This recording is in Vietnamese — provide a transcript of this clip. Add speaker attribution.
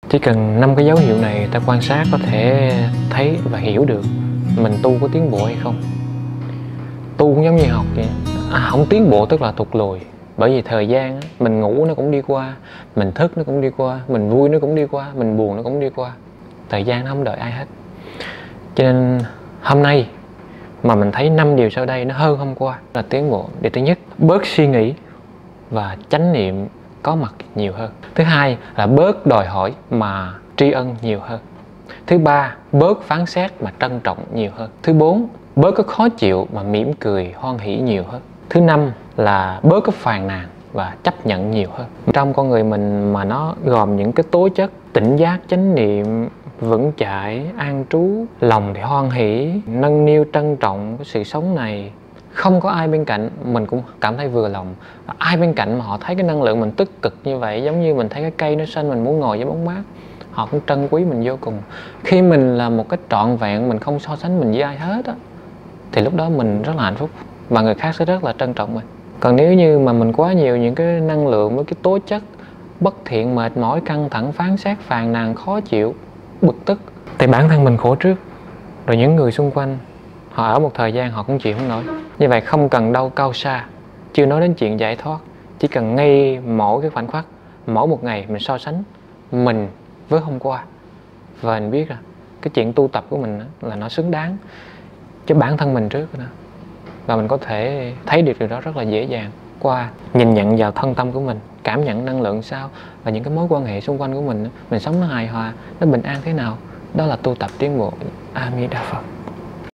Speaker 1: Chỉ cần 5 cái dấu hiệu này ta quan sát có thể thấy và hiểu được mình tu có tiến bộ hay không. Tu cũng giống như học vậy, không tiến bộ tức là tụt lùi. Bởi vì thời gian mình ngủ nó cũng đi qua, mình thức nó cũng đi qua, mình vui nó cũng đi qua, mình buồn nó cũng đi qua. Thời gian nó không đợi ai hết. Cho nên hôm nay mà mình thấy 5 điều sau đây nó hơn hôm qua là tiến bộ. Điều thứ nhất, bớt suy nghĩ và chánh niệm có mặt nhiều hơn. Thứ hai là bớt đòi hỏi mà tri ân nhiều hơn. Thứ ba, bớt phán xét mà trân trọng nhiều hơn. Thứ bốn, bớt có khó chịu mà mỉm cười hoan hỷ nhiều hơn. Thứ năm là bớt có phàn nàn và chấp nhận nhiều hơn. Trong con người mình mà nó gồm những cái tố chất tỉnh giác, chánh niệm, vững chãi, an trú, lòng thì hoan hỷ, nâng niu trân trọng cái sự sống này. Không có ai bên cạnh mình cũng cảm thấy vừa lòng. Ai bên cạnh mà họ thấy cái năng lượng mình tích cực như vậy, giống như mình thấy cái cây nó xanh, mình muốn ngồi dưới bóng mát, họ cũng trân quý mình vô cùng. Khi mình là một cái trọn vẹn, mình không so sánh mình với ai hết á, thì lúc đó mình rất là hạnh phúc và người khác sẽ rất là trân trọng mình. Còn nếu như mà mình quá nhiều những cái năng lượng với cái tố chất bất thiện, mệt mỏi, căng thẳng, phán xét, phàn nàn, khó chịu, bực tức, thì bản thân mình khổ trước, rồi những người xung quanh họ ở một thời gian họ cũng chịu không nổi. Như vậy không cần đâu cao xa, chưa nói đến chuyện giải thoát, chỉ cần ngay mỗi cái khoảnh khắc, mỗi một ngày mình so sánh mình với hôm qua và mình biết là cái chuyện tu tập của mình là nó xứng đáng cho bản thân mình trước nữa. Và mình có thể thấy được điều đó rất là dễ dàng qua nhìn nhận vào thân tâm của mình, cảm nhận năng lượng sao và những cái mối quan hệ xung quanh của mình sống nó hài hòa, nó bình an thế nào. Đó là tu tập tiến bộ. A Di Đà Phật.